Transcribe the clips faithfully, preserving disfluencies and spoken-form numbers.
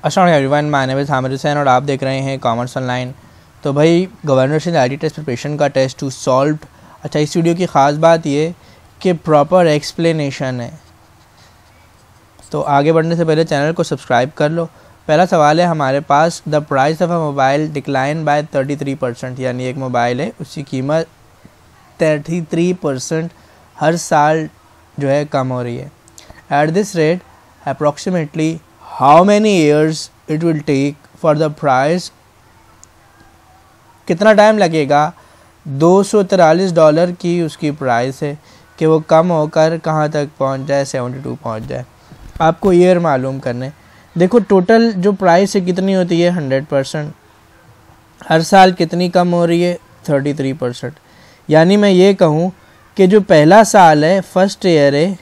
अस्सलाम everyone, my name is Hamid Hussain और आप देख रहे हैं कॉमर्स ऑनलाइन। तो भाई governor I T test preparation का टेस्ट टू सॉल्व। अच्छा, इस वीडियो की ख़ास बात ये कि प्रॉपर एक्सप्लेनेशन है। तो आगे बढ़ने से पहले चैनल को सब्सक्राइब कर लो। पहला सवाल है हमारे पास, the price of a mobile decline by thirty three percent, यानी एक मोबाइल है उसकी कीमत थर्टी थ्री परसेंट हर साल जो है कम हो रही है। At this rate approximately how many years it will take for the price, कितना टाइम लगेगा दो सौ तिरालीस डॉलर की उसकी प्राइस है कि वो कम होकर कहाँ तक पहुँच जाए, सेवेंटी टू पहुँच जाए। आपको ईयर मालूम करने। देखो टोटल जो प्राइस है कितनी होती है, हंड्रेड परसेंट। हर साल कितनी कम हो रही है, थर्टी थ्री परसेंट। यानी मैं ये कहूँ कि जो पहला साल है, फर्स्ट ईयर है,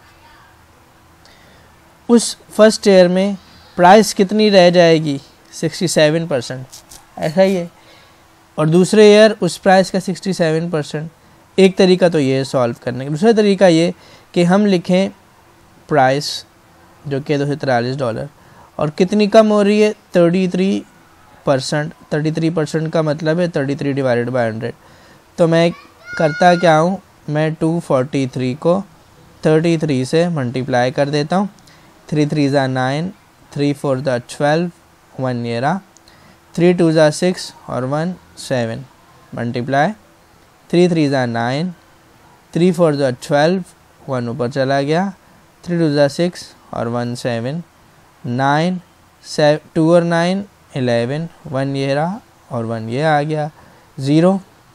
उस फर्स्ट ईयर में प्राइस कितनी रह जाएगी, सिक्सटी सेवन परसेंट, ऐसा ही है। और दूसरे ईयर उस प्राइस का सिक्सटी सेवन परसेंट। एक तरीका तो ये है सॉल्व करने का। दूसरा तरीका ये कि हम लिखें प्राइस जो कि दो सौ तिरालीस डॉलर और कितनी कम हो रही है, thirty three percent. Thirty three percent का मतलब है thirty three divided by hundred. तो मैं करता क्या हूँ, मैं टू फोर्टी थ्री को थर्टी थ्री से मल्टीप्लाई कर देता हूँ। थ्री थ्री ज़ा नाइन, थ्री फोर ज़ा ट्वेल्व, वन ईयर आ, थ्री टू ज़ा सिक्स और one seven, multiply three three ज़ा नाइन, थ्री फोर ज़ा ट्वेल्व, वन ऊपर चला गया, थ्री टू ज़ा सिक्स और वन सेवन, नाइन, टू और नाइन एलेवन, वन ईयर आ और वन ये आ गया, ज़ीरो,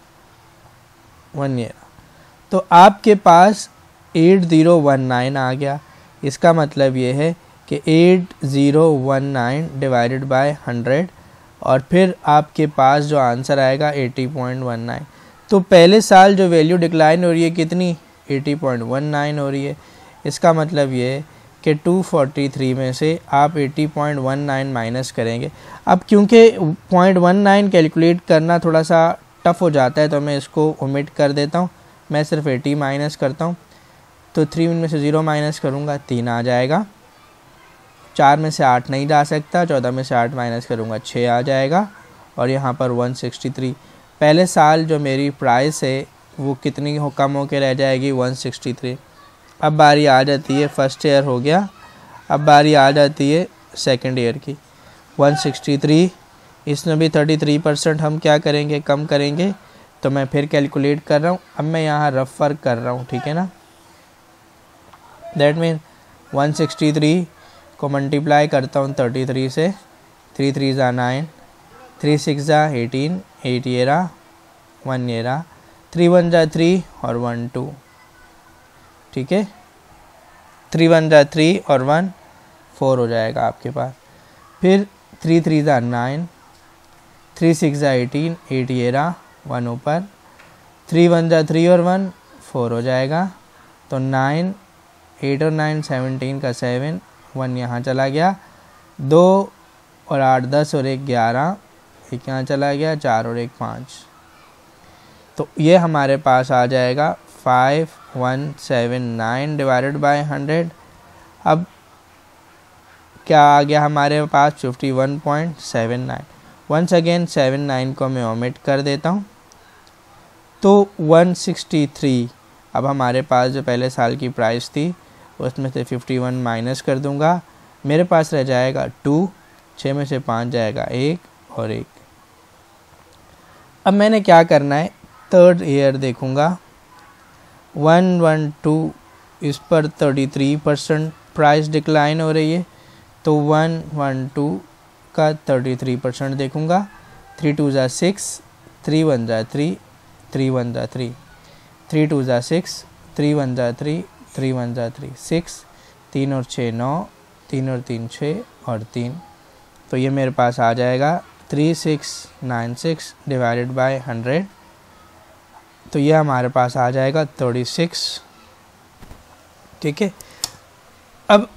वन ईयर। तो आपके पास एट ज़ीरो वन नाइन आ गया। इसका मतलब ये है कि eight zero one nine divided by hundred और फिर आपके पास जो आंसर आएगा एटी पॉइंट वन नाइन। तो पहले साल जो वैल्यू डिक्लाइन हो रही है कितनी, एटी पॉइंट वन नाइन हो रही है। इसका मतलब ये है कि टू फोर्टी थ्री में से आप eighty point one nine minus करेंगे। अब क्योंकि पॉइंट वन नाइन कैलकुलेट करना थोड़ा सा टफ़ हो जाता है तो मैं इसको ओमिट कर देता हूँ। मैं सिर्फ एटी माइनस करता हूँ। तो थ्री में से ज़ीरो माइनस करूँगा, तीन आ जाएगा। चार में से आठ नहीं जा सकता, चौदह में से आठ माइनस करूँगा, छः आ जाएगा। और यहाँ पर वन सिक्सटी थ्री। पहले साल जो मेरी प्राइस है वो कितनी हो कम हो के रह जाएगी, वन सिक्सटी थ्री। अब बारी आ जाती है, फर्स्ट ईयर हो गया, अब बारी आ जाती है सेकेंड ईयर की। वन सिक्सटी थ्री, इसमें भी थर्टी थ्री परसेंट हम क्या करेंगे, कम करेंगे। तो मैं फिर कैलकुलेट कर रहा हूँ। अब मैं यहाँ रफ वर्क कर रहा हूँ, ठीक है ना। That mean one sixty three को मल्टीप्लाई करता हूँ थर्टी थ्री से, थ्री थ्री ज़ा नाइन, थ्री सिक्स ज़ा एटीन, एट ईयर आ, वन ईयर आ, थ्री वन ज़ा थ्री और वन टू, ठीक है। थ्री वन ज़ा थ्री और वन फोर हो जाएगा आपके पास। फिर थ्री थ्री ज़ा नाइन, थ्री सिक्स ज़ा एटीन, एट ईयर आ, वन ऊपर, थ्री वन ज़ा थ्री और वन फोर हो जाएगा। तो नाइन, एट और नाइन सेवनटीन का सेवन, वन यहाँ चला गया, दो और आठ दस और एक ग्यारह, एक यहाँ चला गया, चार और एक पाँच। तो ये हमारे पास आ जाएगा five one seven nine divided by hundred. अब क्या आ गया हमारे पास, fifty one point seven nine. Once again seven nine को मैं ओमिट कर देता हूँ। तो वन सिक्सटी थ्री, अब हमारे पास जो पहले साल की प्राइस थी उसमें से फिफ्टी वन माइनस कर दूंगा, मेरे पास रह जाएगा टू, छः में से पाँच जाएगा एक और एक। अब मैंने क्या करना है, थर्ड ईयर देखूंगा। वन वन टू, इस पर thirty three percent price decline हो रही है, तो वन वन टू का थर्टी थ्री परसेंट देखूंगा। थ्री टू ज़ा सिक्स, थ्री वन ज़ा थ्री, थ्री वन ज़ा थ्री, थ्री टू ज़ा सिक्स, थ्री वन ज़ा थ्री, थ्री वन ज़ा थ्री, सिक्स, तीन और छः नौ, तीन और तीन छः और तीन। तो ये मेरे पास आ जाएगा three six nine six divided by hundred. तो ये हमारे पास आ जाएगा थर्टी सिक्स, ठीक है। अब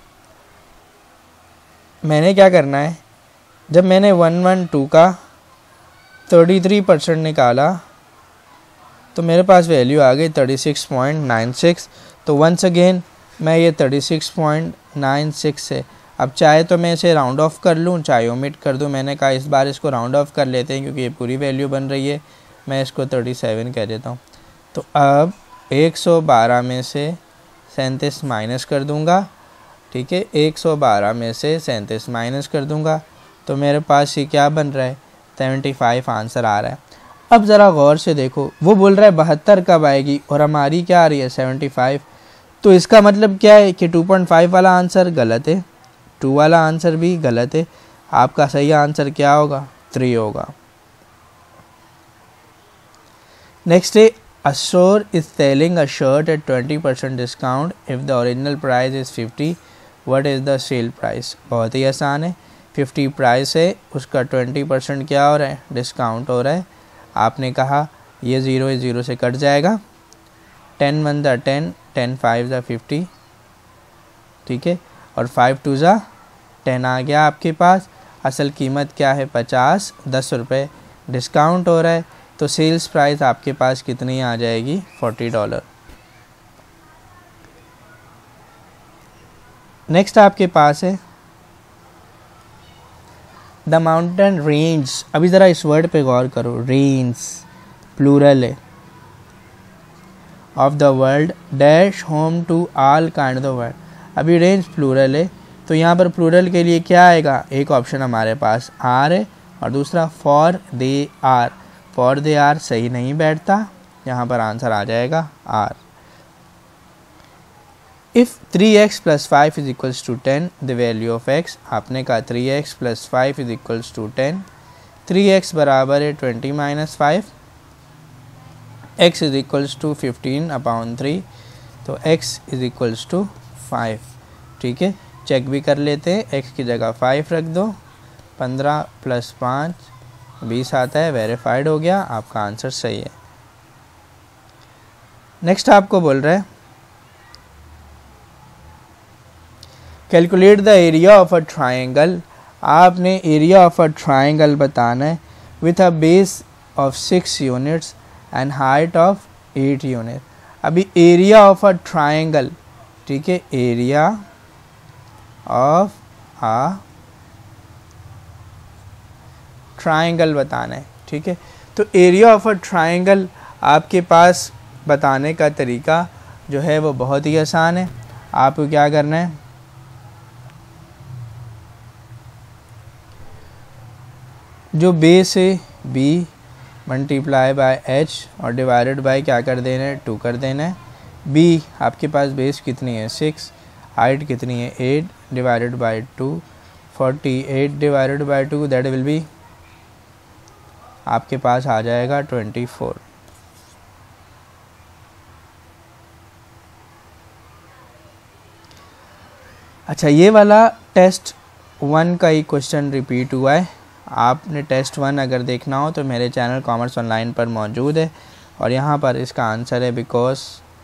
मैंने क्या करना है, जब मैंने वन वन टू का थर्टी थ्री परसेंट निकाला तो मेरे पास वैल्यू आ गई thirty six point nine six. तो वंस अगेन मैं ये thirty six point nine six से अब चाहे तो मैं इसे राउंड ऑफ कर लूँ, चाहे ओमिट कर दूँ। मैंने कहा इस बार इसको राउंड ऑफ कर लेते हैं क्योंकि ये पूरी वैल्यू बन रही है। मैं इसको थर्टी सेवन कह देता हूँ। तो अब एक सौ बारह में से सैंतीस माइनस कर दूँगा, ठीक है, एक सौ बारह में से सैंतीस माइनस कर दूँगा तो मेरे पास ये क्या बन रहा है, सेवेंटी फाइव आंसर आ रहा है। अब ज़रा गौर से देखो, वो बोल रहा है बहत्तर कब आएगी और हमारी क्या आ रही है सेवेंटी फाइव। तो इसका मतलब क्या है कि टू पॉइंट फाइव वाला आंसर गलत है, टू वाला आंसर भी गलत है। आपका सही आंसर क्या होगा, थ्री होगा। नेक्स्ट है, a store is selling a shirt at twenty percent discount if the original price is fifty, what is the sale price। बहुत ही आसान है, फिफ्टी प्राइस है, उसका ट्वेंटी परसेंट क्या हो रहा है, डिस्काउंट हो रहा है। आपने कहा ये ज़ीरो है, ज़ीरो से कट जाएगा, टेन वन ज़ा टेन, टेन फाइव ज़ा फिफ्टी, ठीक है, और फाइव टू ज़ा टेन आ गया आपके पास। असल कीमत क्या है, पचास, दस रुपये डिस्काउंट हो रहा है, तो सेल्स प्राइस आपके पास कितनी आ जाएगी, फोर्टी डॉलर। नेक्स्ट आपके पास है द माउंटेन रेंज। अभी ज़रा इस वर्ड पे गौर करो, रेंज प्लूरल है, of the world dash home to all kind of world. अभी रेंज प्लूरल है तो यहाँ पर प्लूरल के लिए क्या आएगा, एक ऑप्शन हमारे पास आर है और दूसरा for they are. For they are सही नहीं बैठता, यहाँ पर आंसर आ जाएगा are. If three x plus five is equals to ten the value of x. आपने कहा three x plus five is equals to ten, three x बराबर है twenty minus five, x is equals to fifteen upon three, तो x is equals to five. ठीक है, check भी कर लेते हैं, एक्स की जगह फाइव रख दो, पंद्रह प्लस पाँच बीस आता है, वेरीफाइड हो गया, आपका आंसर सही है। नेक्स्ट आपको बोल रहा है calculate the area of a triangle. आपने एरिया ऑफ अ ट्राइंगल बताना है with a base of six units and height of eight unit. अभी एरिया ऑफ अ ट्राइंगल, ठीक है, एरिया ऑफ अ ट्राइंगल बताना है। ठीक है, तो एरिया ऑफ अ ट्राइंगल आपके पास बताने का तरीका जो है वो बहुत ही आसान है। आपको क्या करना है, जो बेस है बी मल्टीप्लाई बाय एच और डिवाइडेड बाय क्या कर देना है, टू कर देना है। बी आपके पास बेस कितनी है, सिक्स, हाइट कितनी है, eight, divided by two, forty eight divided by two that will be आपके पास आ जाएगा ट्वेंटी फोर। अच्छा, ये वाला टेस्ट वन का ही क्वेश्चन रिपीट हुआ है। आपने टेस्ट वन अगर देखना हो तो मेरे चैनल कॉमर्स ऑनलाइन पर मौजूद है और यहाँ पर इसका आंसर है because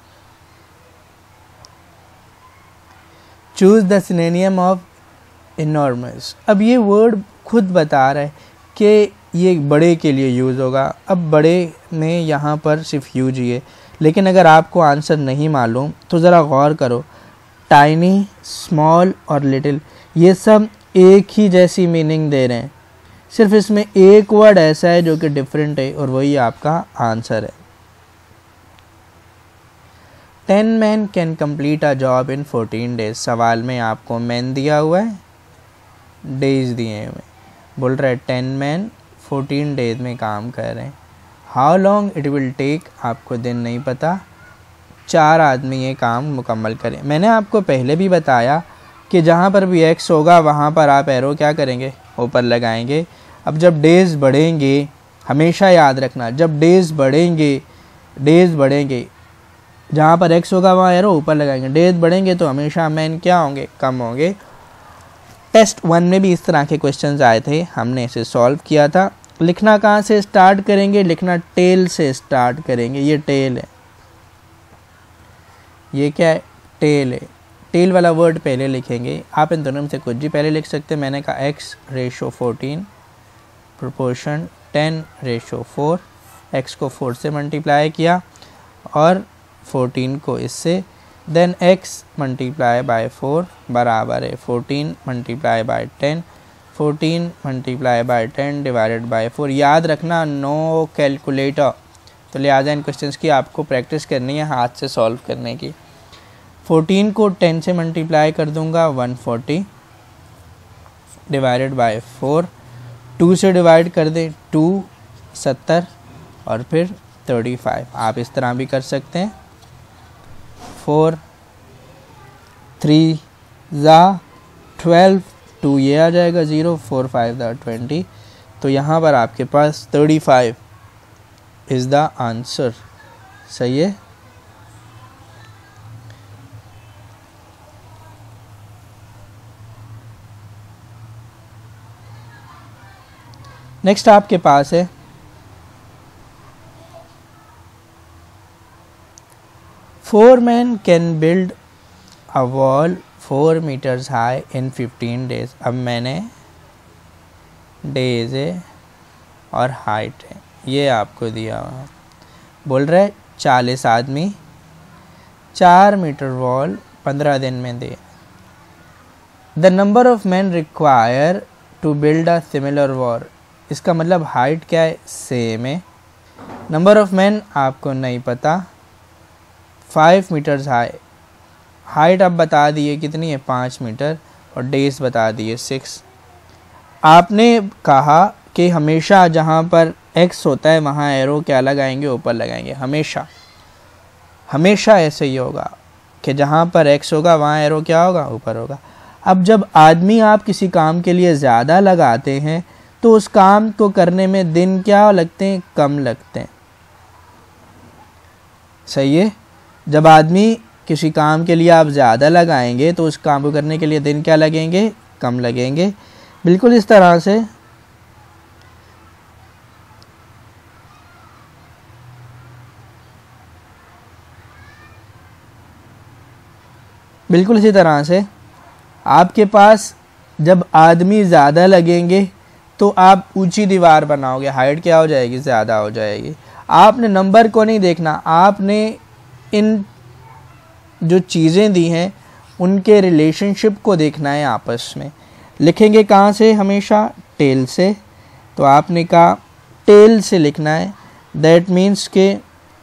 choose the synonym of enormous. अब ये वर्ड खुद बता रहा है कि ये बड़े के लिए यूज़ होगा। अब बड़े में यहाँ पर सिर्फ यूज ही है, लेकिन अगर आपको आंसर नहीं मालूम तो ज़रा गौर करो, टाइनी, स्मॉल और लिटिल ये सब एक ही जैसी मीनिंग दे रहे हैं, सिर्फ इसमें एक वर्ड ऐसा है जो कि डिफरेंट है और वही आपका आंसर है। Ten man can complete a job in fourteen days. सवाल में आपको मैन दिया हुआ है, डेज दिए हुए, बोल रहा है टेन मैन फोर्टीन डेज में काम कर रहे हैं। How long it will take, आपको दिन नहीं पता, चार आदमी ये काम मुकम्मल करें। मैंने आपको पहले भी बताया कि जहाँ पर भी एक्स होगा वहाँ पर आप एरो क्या करेंगे, ऊपर लगाएंगे। अब जब डेज़ बढ़ेंगे, हमेशा याद रखना, जब डेज़ बढ़ेंगे डेज़ बढ़ेंगे जहाँ पर एक्स होगा वहाँ एरो ऊपर लगाएंगे, डेज़ बढ़ेंगे तो हमेशा मैन क्या होंगे, कम होंगे। टेस्ट वन में भी इस तरह के क्वेश्चंस आए थे, हमने इसे सॉल्व किया था। लिखना कहाँ से स्टार्ट करेंगे, लिखना टेल से स्टार्ट करेंगे। ये टेल है, ये क्या है, टेल है। टेल वाला वर्ड पहले लिखेंगे। आप इन दोनों में से कुछ भी पहले लिख सकते हैं। मैंने कहा x ratio fourteen proportion ten ratio four, x को फोर से मल्टीप्लाई किया और फोर्टीन को इससे, then x multiply by four बराबर है fourteen multiply by ten, fourteen multiply by ten divided by four. याद रखना नो कैलकुलेटर, तो लिहाजा इन क्वेश्चंस की आपको प्रैक्टिस करनी है हाथ से सॉल्व करने की। फोर्टीन को टेन से मल्टीप्लाई कर दूंगा one forty divided by four, two से डिवाइड कर दें टू सत्तर और फिर थर्टी फाइव। आप इस तरह भी कर सकते हैं, फोर थ्री ज़ा ट्वेल्व, टू ये आ जाएगा ज़ीरो, फोर फाइव ज़ा ट्वेंटी। तो यहाँ पर आपके पास thirty five is the answer. सही है। नेक्स्ट आपके पास है four man can build a wall four metres high in fifteen days. अब मैंने डेज है और हाइट है ये आपको दिया हुआ, बोल रहे चालीस आदमी चार मीटर वॉल पंद्रह दिन में दे। The number of man require to build a similar wall. इसका मतलब हाइट क्या है, सेम है, नंबर ऑफ मैन आपको नहीं पता, फाइव मीटर्स हाई, हाइट आप बता दिए कितनी है पाँच मीटर और डेज बता दिए सिक्स। आपने कहा कि हमेशा जहाँ पर एक्स होता है वहाँ एरो क्या लगाएंगे, ऊपर लगाएंगे, हमेशा हमेशा ऐसे ही होगा कि जहाँ पर एक्स होगा वहाँ एरो क्या होगा, ऊपर होगा। अब जब आदमी आप किसी काम के लिए ज़्यादा लगाते हैं तो उस काम को करने में दिन क्या लगते हैं, कम लगते हैं। सही है। जब आदमी किसी काम के लिए आप ज़्यादा लगाएंगे तो उस काम को करने के लिए दिन क्या लगेंगे, कम लगेंगे। बिल्कुल इस तरह से बिल्कुल इसी तरह से आपके पास जब आदमी ज़्यादा लगेंगे तो आप ऊंची दीवार बनाओगे, हाइट क्या हो जाएगी, ज़्यादा हो जाएगी। आपने नंबर को नहीं देखना, आपने इन जो चीज़ें दी हैं उनके रिलेशनशिप को देखना है आपस में। लिखेंगे कहाँ से, हमेशा टेल से। तो आपने कहा टेल से लिखना है, दैट मीन्स के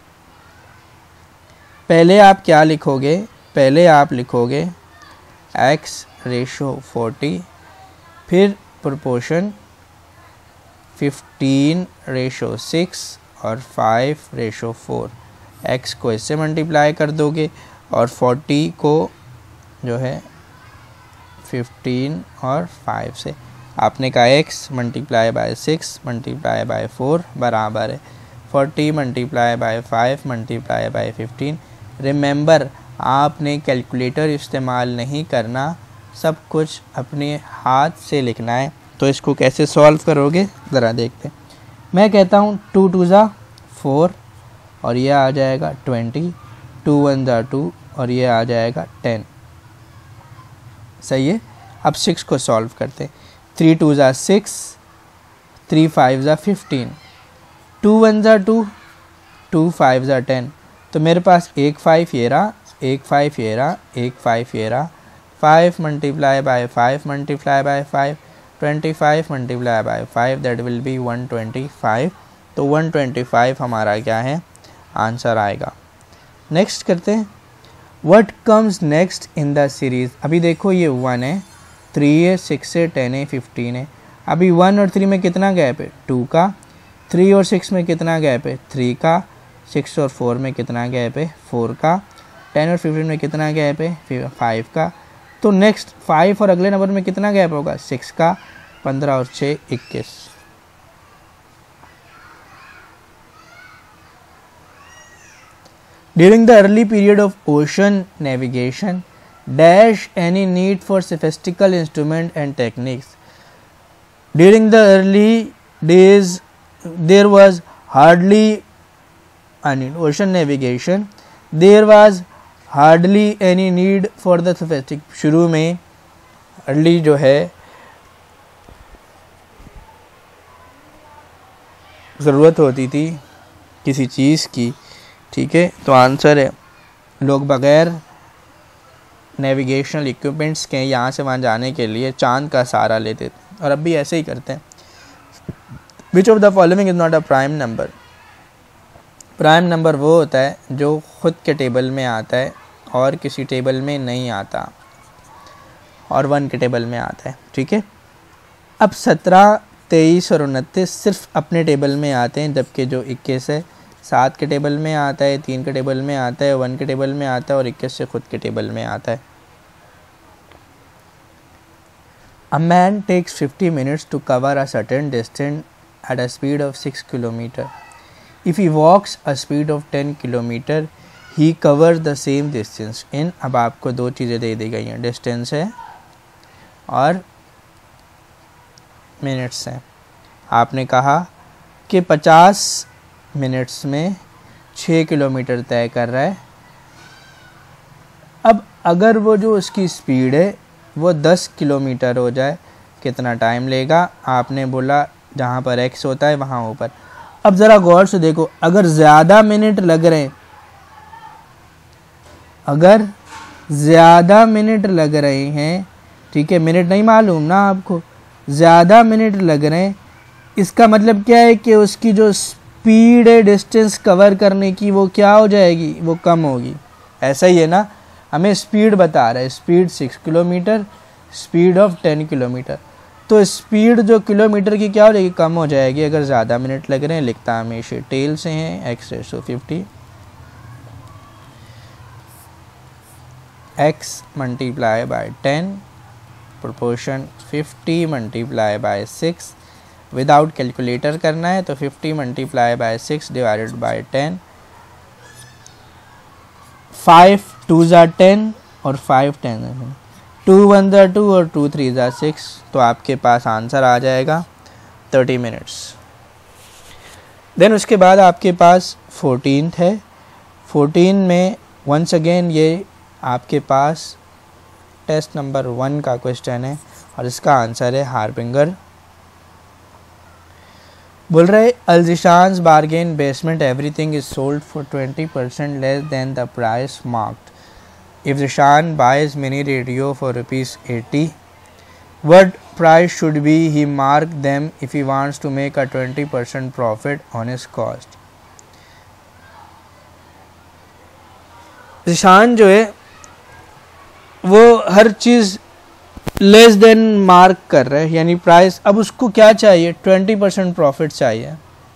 पहले आप क्या लिखोगे, पहले आप लिखोगे x रेशो फोर्टी, फिर प्रोपोर्शन फिफ्टीन रेशो सिक्स और फाइव रेशो फोर। x को इससे मल्टीप्लाई कर दोगे और फोर्टी को जो है फिफ्टीन और फाइव से। आपने कहा x multiply by six multiply by four बराबर है forty multiply by five multiply by fifteen. Remember आपने कैलकुलेटर इस्तेमाल नहीं करना, सब कुछ अपने हाथ से लिखना है। तो इसको कैसे सॉल्व करोगे ज़रा देखते हैं। मैं कहता हूँ टू टू ज़ा फोर और ये आ जाएगा ट्वेंटी, टू वन ज़ा टू और ये आ जाएगा टेन। सही है। अब सिक्स को सॉल्व करते हैं। थ्री टू ज़ा सिक्स, थ्री फाइव ज़ा फिफ्टीन, टू वन ज़ा टू, टू फाइव ज़ा टेन। तो मेरे पास एक फाइव ये रहा, एक फाइव ये रहा, एक फाइव ये रहा, five multiply by five multiply by five, twenty five multiply by five, that will be one twenty five. तो वन ट्वेंटी फाइव हमारा क्या है, आंसर आएगा। नेक्स्ट करते हैं, what comes next in the series. अभी देखो ये वन है, थ्री है, सिक्स है, टेन है, फिफ्टीन है। अभी वन और थ्री में कितना गैप है, टू का। थ्री और सिक्स में कितना गैप है, थ्री का। सिक्स और फोर में कितना गैप है, फोर का। टेन और फिफ्टीन में कितना गैप है, फाइव का। तो नेक्स्ट फाइव और अगले नंबर में कितना गैप होगा, सिक्स का। पंद्रह और छः इक्कीस। During the early period of ocean navigation dash any need for sophistical instrument and techniques. During the early days there was hardly I mean ocean navigation, there was hardly any need for the sophisticated। शुरू में early जो है ज़रूरत होती थी किसी चीज़ की, ठीक है। तो आंसर है लोग बग़ैर नेविगेशनल इक्विपमेंट्स के यहाँ से वहाँ जाने के लिए चांद का सहारा लेते थे और अब भी ऐसे ही करते हैं। Which of the following is not a prime number. Prime number वो होता है जो खुद के टेबल में आता है और किसी टेबल में नहीं आता और वन के टेबल में आता है, ठीक है। अब सत्रह, तेईस और उनतीस सिर्फ अपने टेबल में आते हैं, जबकि जो इक्कीस है सात के टेबल में आता है, तीन के टेबल में आता है, वन के टेबल में आता है और इक्कीस से खुद के टेबल में आता है। A man takes fifty minutes to cover a certain distance at a speed of six kilometers. If he walks a speed of ten kilometers, he covers the same distance in, अब आपको दो चीज़ें दे दी गई हैं, distance है और minutes हैं। आपने कहा कि पचास मिनट्स में छः किलोमीटर तय कर रहा है। अब अगर वो जो उसकी स्पीड है वो दस किलोमीटर हो जाए, कितना टाइम लेगा? आपने बोला जहाँ पर एक्स होता है वहाँ ऊपर। अब ज़रा गौर से देखो, अगर ज़्यादा मिनट लग रहे हैं अगर ज़्यादा मिनट लग रहे हैं ठीक है, मिनट नहीं मालूम ना आपको, ज़्यादा मिनट लग रहे हैं, इसका मतलब क्या है कि उसकी जो स्पीड है डिस्टेंस कवर करने की वो क्या हो जाएगी, वो कम होगी। ऐसा ही है ना, हमें स्पीड बता रहा है, speed six kilometre, speed of ten kilometre, तो स्पीड जो किलोमीटर की क्या हो जाएगी, कम हो जाएगी अगर ज़्यादा मिनट लग रहे हैं। लिखता हमेशा टेल से हैं, x ratio fifty, x multiply by ten proportion fifty multiply by six, without calculator करना है तो fifty multiply by six divided by ten, five two ज़ा टेन और फाइव टेन, टू वन ज़ा टू और टू थ्री ज़ा six, तो आपके पास आंसर आ जाएगा थर्टी मिनट्स। देन उसके बाद आपके पास फोर्टीन है, फोर्टीन में वंस अगेन ये आपके पास टेस्ट नंबर वन का क्वेश्चन है और इसका आंसर है हार्बिंगर। बोल रहे अल्जिशान्स bargain basement everything is sold for twenty percent less than the price marked. If Zishan buys mini radio for rupees eighty, what price should be he mark them if he wants to make a twenty percent profit on his cost? Zishan जो है वो हर चीज़ less than mark कर रहा है, यानी price. अब उसको क्या चाहिए, ट्वेंटी परसेंट प्रॉफिट चाहिए,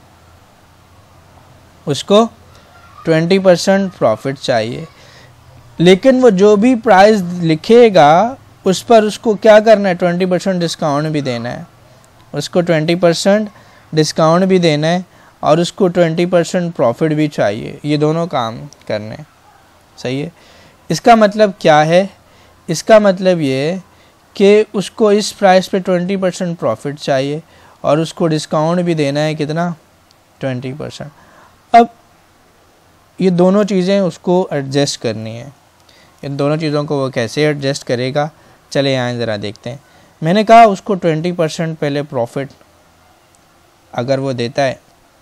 उसको ट्वेंटी परसेंट प्रॉफिट चाहिए। लेकिन वो जो भी प्राइस लिखेगा उस पर उसको क्या करना है, ट्वेंटी परसेंट डिस्काउंट भी देना है, उसको ट्वेंटी परसेंट डिस्काउंट भी देना है और उसको ट्वेंटी परसेंट प्रॉफिट भी चाहिए। ये दोनों काम करने, सही है। इसका मतलब क्या है, इसका मतलब ये है कि उसको इस प्राइस पे ट्वेंटी परसेंट प्रॉफिट चाहिए और उसको डिस्काउंट भी देना है, कितना, ट्वेंटी परसेंट। अब ये दोनों चीज़ें उसको एडजस्ट करनी है, इन दोनों चीज़ों को वो कैसे एडजस्ट करेगा, चले यहाँ ज़रा देखते हैं। मैंने कहा उसको ट्वेंटी परसेंट पहले प्रॉफिट अगर वो देता है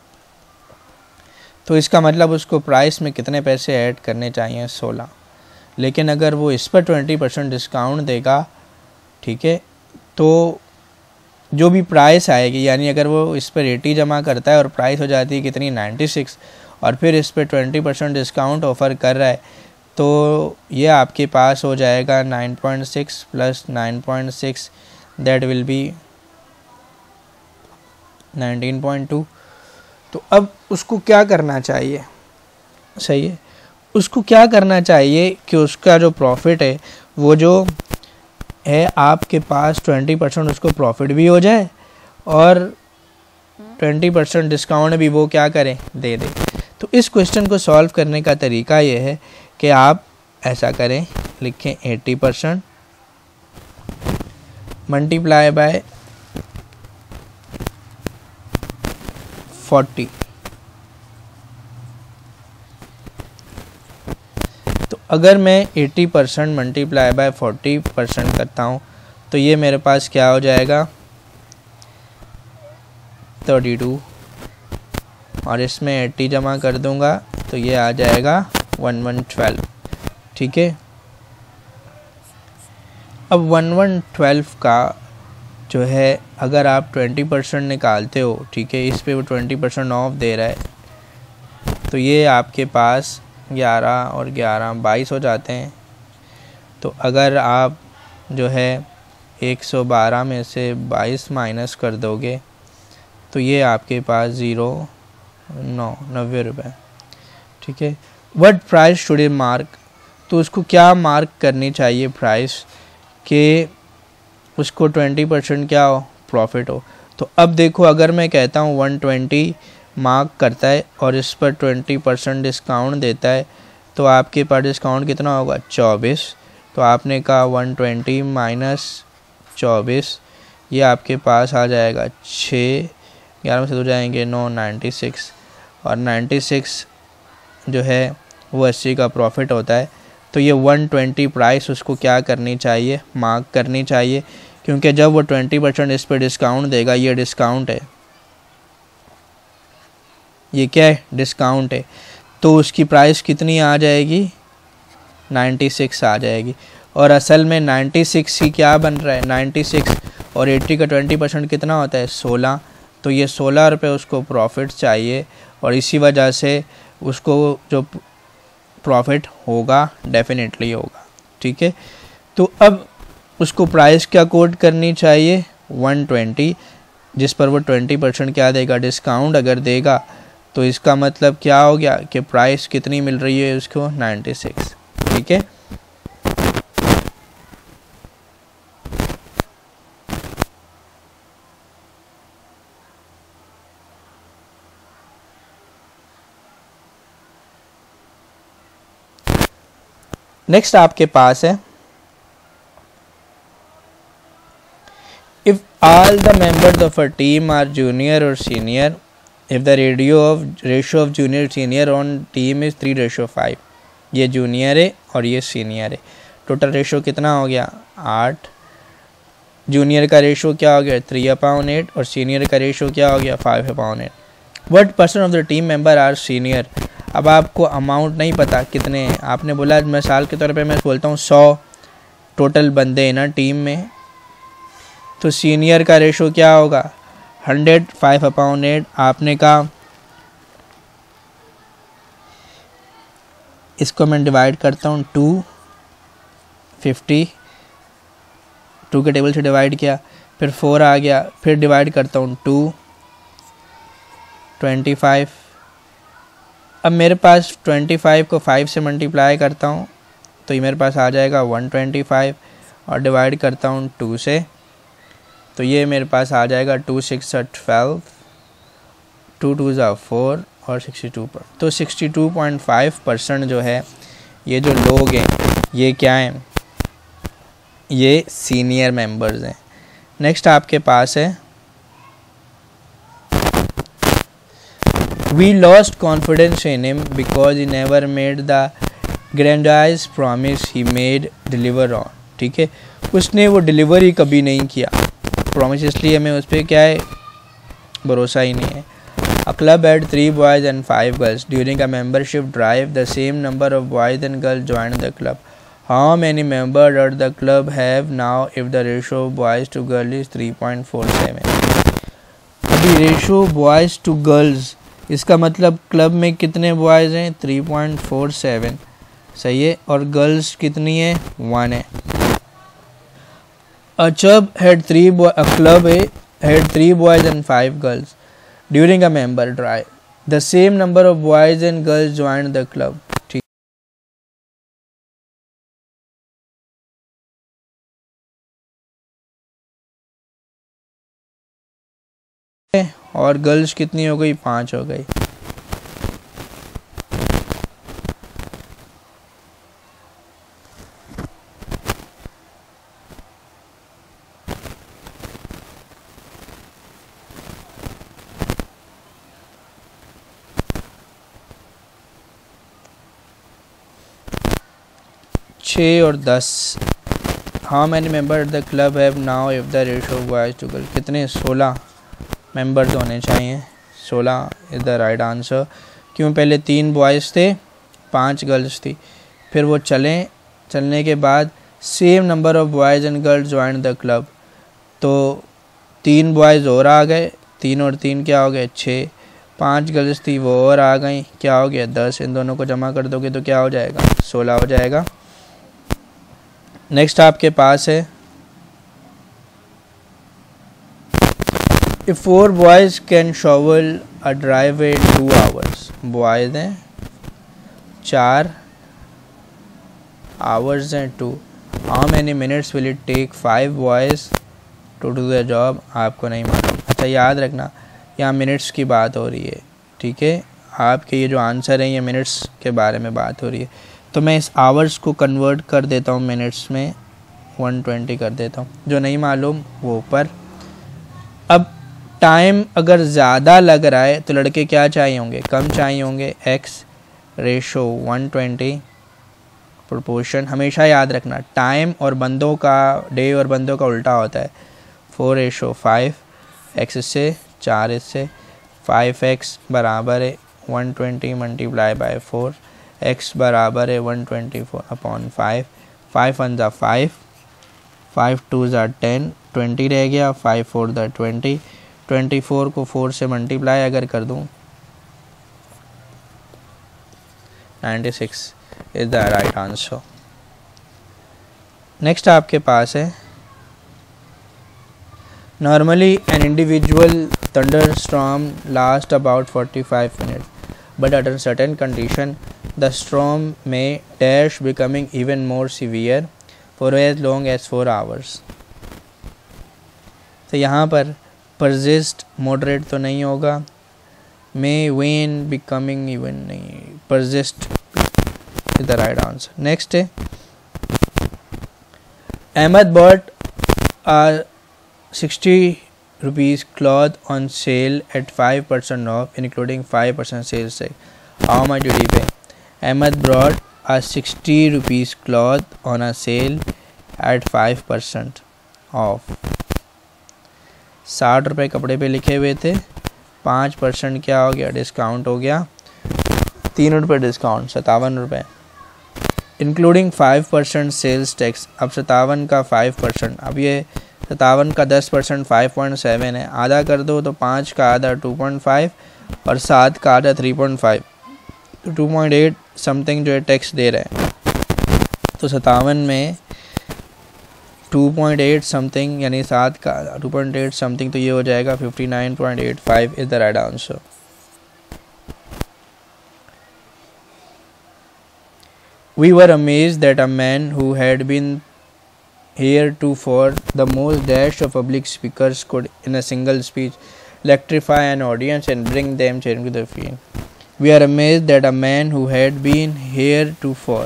तो इसका मतलब उसको प्राइस में कितने पैसे ऐड करने चाहिए, सोलह। लेकिन अगर वो इस पर ट्वेंटी परसेंट डिस्काउंट देगा, ठीक है, तो जो भी प्राइस आएगी, यानी अगर वो इस पर एटी जमा करता है और प्राइस हो जाती है कितनी, नाइन्टी सिक्स, और फिर इस पर ट्वेंटी परसेंट डिस्काउंट ऑफ़र कर रहा है, तो ये आपके पास हो जाएगा nine point six plus nine point six, that will be nineteen point two. तो अब उसको क्या करना चाहिए, सही है, उसको क्या करना चाहिए कि उसका जो प्रॉफिट है वो जो है आपके पास ट्वेंटी परसेंट उसको प्रॉफिट भी हो जाए और ट्वेंटी परसेंट डिस्काउंट भी वो क्या करें, दे दे। तो इस क्वेश्चन को सॉल्व करने का तरीका ये है कि आप ऐसा करें, लिखें eighty percent multiply by forty, तो अगर मैं eighty percent multiply by forty percent करता हूँ तो ये मेरे पास क्या हो जाएगा, थर्टी टू, और इसमें एटी जमा कर दूंगा तो ये आ जाएगा वन वन ट्वेल्व, ठीक है। अब वन वन ट्वेल्व का जो है अगर आप ट्वेंटी परसेंट निकालते हो, ठीक है, इस पे वो ट्वेंटी परसेंट ऑफ दे रहा है, तो ये आपके पास ग्यारह और ग्यारह बाईस हो जाते हैं। तो अगर आप जो है एक सौ बारह में से बाईस माइनस कर दोगे तो ये आपके पास ज़ीरो नौ नब्बे रुपये, ठीक है। What price should be mark, तो उसको क्या मार्क करनी चाहिए प्राइस कि उसको ट्वेंटी परसेंट क्या हो, प्रॉफिट हो। तो अब देखो अगर मैं कहता हूँ वन ट्वेंटी मार्क करता है और इस पर ट्वेंटी परसेंट डिस्काउंट देता है तो आपके पास डिस्काउंट कितना होगा, चौबीस। तो आपने कहा वन ट्वेंटी माइनस चौबीस, ये आपके पास आ जाएगा छः, ग्यारह में से दो जाएंगे नौ, नाइन्टी सिक्स, और नाइन्टी सिक्स जो है वो अस्सी का प्रॉफिट होता है। तो ये वन ट्वेंटी प्राइस उसको क्या करनी चाहिए, मार्क करनी चाहिए, क्योंकि जब वो ट्वेंटी परसेंट इस पर डिस्काउंट देगा, ये डिस्काउंट है, ये क्या है, डिस्काउंट है, तो उसकी प्राइस कितनी आ जाएगी, नाइन्टी सिक्स आ जाएगी। और असल में नाइन्टी सिक्स ही क्या बन रहा है, नाइन्टी सिक्स और अस्सी का ट्वेंटी परसेंट कितना होता है, सोलह। तो ये सोलह रुपये उसको प्रॉफिट चाहिए और इसी वजह से उसको जो प्रॉफिट होगा डेफिनेटली होगा, ठीक है। तो अब उसको प्राइस क्या कोट करनी चाहिए, वन ट्वेंटी, जिस पर वो ट्वेंटी परसेंट क्या देगा, डिस्काउंट अगर देगा, तो इसका मतलब क्या हो गया कि प्राइस कितनी मिल रही है उसको, नाइन्टी सिक्स, ठीक है। नेक्स्ट आपके पास है, if all the members of a team are junior or senior, if the ratio of ratio of junior senior on team is three ratio five, ये जूनियर है और ये सीनियर है, टोटल रेशो कितना हो गया, आठ। जूनियर का रेशो क्या हो गया, थ्री अपॉन एट, और सीनियर का रेशो क्या हो गया, five upon eight. What percent of the team member are senior, अब आपको अमाउंट नहीं पता कितने हैं, आपने बोला मिसाल के तौर पे मैं बोलता हूँ सौ टोटल बंदे हैं ना टीम में, तो सीनियर का रेशो क्या होगा, हंड्रेड, फाइव अपॉन एट। आपने कहा इसको मैं डिवाइड करता हूँ टू फिफ्टी, टू के टेबल से डिवाइड किया, फिर फोर आ गया, फिर डिवाइड करता हूँ टू, ट्वेंटी फाइव। अब मेरे पास ट्वेंटी फाइव को फाइव से मल्टीप्लाई करता हूँ तो ये मेरे पास आ जाएगा वन ट्वेंटी फाइव, और डिवाइड करता हूँ टू से तो ये मेरे पास आ जाएगा two six twelve, two two ज़ा फोर और सिक्सटी टू पर। तो sixty two point five percent जो है ये जो लोग हैं ये क्या हैं, ये सीनियर मेंबर्स हैं। नेक्स्ट आपके पास है, we lost confidence in him because he never made the grandiose promise he made deliver on, ठीक है, उसने वो डिलीवरी कभी नहीं किया, प्रॉमिस, इसलिए हमें उस पर क्या है, भरोसा ही नहीं है। A club had three boys and five girls. During a membership drive, the same number of boys and girls joined the club. How many members does the club have now if the ratio of boys to girls is three point four seven? अभी ratio boys to girls, इसका मतलब club में कितने boys हैं, three point four seven, सही है, और girls कितनी है, वन है। A club had three boy, a club had three boys and five girls. During a member drive, the same number of boys and girls joined the club. ठीक है, और girls कितनी हो गई, पाँच हो गई। छः और दस, how many member the club have now if the ratio of boys to girl, कितने, सोलह मेंबर्स होने चाहिए, सोलह इज़ द राइट आंसर। क्यों, पहले तीन बॉयज़ थे, पांच गर्ल्स थी, फिर वो चलें, चलने के बाद same number of boys and girls join the club, तो तीन बॉयज़ और आ गए, तीन और तीन क्या हो गए छः, पांच गर्ल्स थी वो और आ गई, क्या हो गया दस, इन दोनों को जमा कर दोगे तो क्या हो जाएगा सोलह हो जाएगा। नेक्स्ट आपके पास है if four boys can shovel a driveway in two hours, boys हैं चार, आवर्स हैं two, how many minutes will it take five boys to do the job, आपको नहीं मालूम। अच्छा याद रखना यहाँ मिनट्स की बात हो रही है, ठीक है, आपके ये जो आंसर है ये मिनट्स के बारे में बात हो रही है, तो मैं इस आवर्स को कन्वर्ट कर देता हूँ मिनट्स में, वन ट्वेंटी कर देता हूँ, जो नहीं मालूम वो ऊपर। अब टाइम अगर ज़्यादा लग रहा है तो लड़के क्या चाहिए होंगे, कम चाहिए होंगे, x ratio one twenty proportion, हमेशा याद रखना टाइम और बंदों का, डे और बंदों का उल्टा होता है, फोर रेशो फाइव, एक्स इससे चार इससे, फाइव एक्स बराबर है one twenty multiply by four, x बराबर है one twenty four upon five, five one ज़ा फाइव, फाइव टू ज़ा टेन, ट्वेंटी रह गया, फाइव फोर ज़ा ट्वेंटी, ट्वेंटी फोर को फोर से मल्टीप्लाई अगर कर दूँ ninety six is the right answer. Next आपके पास है normally an individual thunderstorm lasts about forty-five minutes, but under certain condition the storm may dash becoming even more severe for as long as four hours। तो यहाँ पर persist moderate तो नहीं होगा, may wane becoming even नहीं, persist is the right answer। next है Ahmed bought a sixty rupees cloth on sale at five percent off including five percent sales tax, how much did he pay? Ahmed brought a sixty rupees cloth on a sale at five percent off, साठ रुपये कपड़े पे लिखे हुए थे, पाँच percent क्या हो गया डिस्काउंट हो गया, तीन रुपये डिस्काउंट सतावन रुपये, including five percent sales tax, अब सतावन का फाइव परसेंट, अब ये सतावन का दस परसेंट फाइव पॉइंट सेवन है, आधा कर दो तो पाँच का आधा टू पॉइंट फाइव और सात का आधा थ्री पॉइंट फाइव, तो टू पॉइंट एट समथिंग जो है टैक्स दे रहे हैं, तो सतावन में टू पॉइंट एट समथिंग यानी सात का टू पॉइंट एट समथिंग, तो ये हो जाएगा fifty nine point eight five is the right answer. We were amazed that a man who had been heretofore the most dash of public speakers could in a single speech electrify an audience and bring them cheering to the field. We are amazed that a man who had been heretofore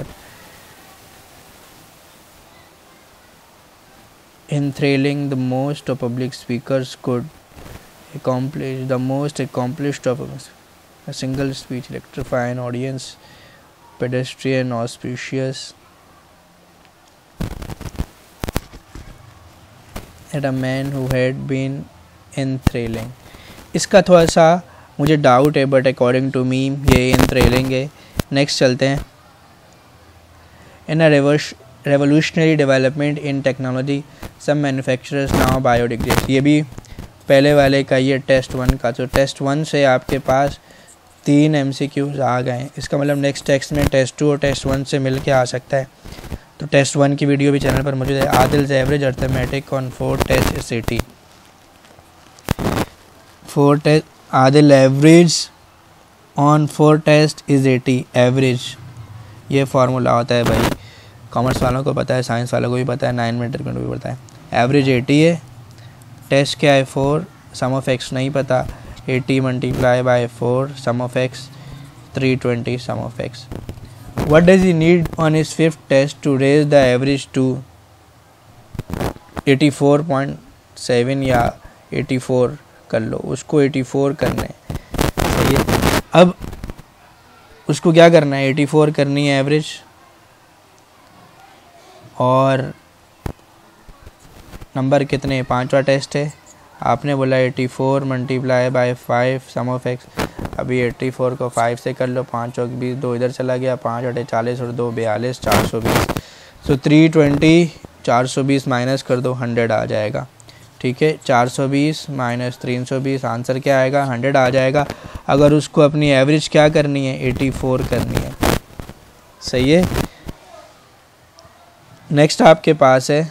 enthralling the most of public speakers could accomplish the most accomplished of a single speech electrify an audience, pedestrian auspicious at a man who had been enthralling। इसका थोड़ा सा मुझे doubt है but according to me ये enthralling है। Next चलते हैं। इन अ revolutionary development in technology some manufacturers now biodegrade। ये भी पहले वाले का ये टेस्ट वन का, तो टेस्ट वन से आपके पास तीन एमसीक्यूज आ गए, इसका मतलब नेक्स्ट टेक्स्ट में टेस्ट टू और टेस्ट वन से मिल के आ सकता है। तो टेस्ट वन की वीडियो भी चैनल पर मौजूद है। Adil's average arithmetic on four test is eighty, four test Adil average on four test is eighty, average ये फार्मूला होता है भाई, कॉमर्स वालों को पता है, साइंस वालों को भी पता है, नाइन मीटर को भी पता है। एवरेज एटी है, टेस्ट क्या है फोर, सम ऑफ एक्स नहीं पता, eighty multiply by four sum of x three twenty sum of x. What does he need on his fifth test to raise the average to eighty four point seven या eighty four कर लो, उसको eighty four करना है, सही है। अब उसको क्या करना है, एटी फोर करनी है एवरेज, और नंबर कितने, पांचवा टेस्ट है, आपने बोला eighty four multiply by five sum of x. अभी एटी फोर को फाइव से कर लो, पाँच और बीस, दो इधर चला गया, पाँच अठे चालीस और दो बयालीस, चार सौ बीस। सो थ्री ट्वेंटी चार सौ बीस माइनस कर दो, हंड्रेड आ जाएगा। ठीक है, चार सौ बीस माइनस तीन सौ बीस, आंसर क्या आएगा? हंड्रेड आ जाएगा। अगर उसको अपनी एवरेज क्या करनी है? एटी फोर करनी है। सही है। नेक्स्ट आपके पास है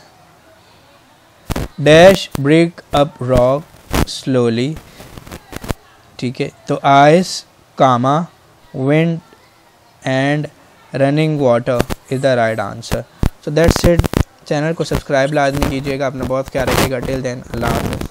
dash break up rock slowly. ठीक है, तो ice comma wind and running water is the right answer. So that's it. Channel को सब्सक्राइब लाजमी कीजिएगा। अपना बहुत ख्याल रखिएगा। टिल देन, अल्लाह हाफ़िज़।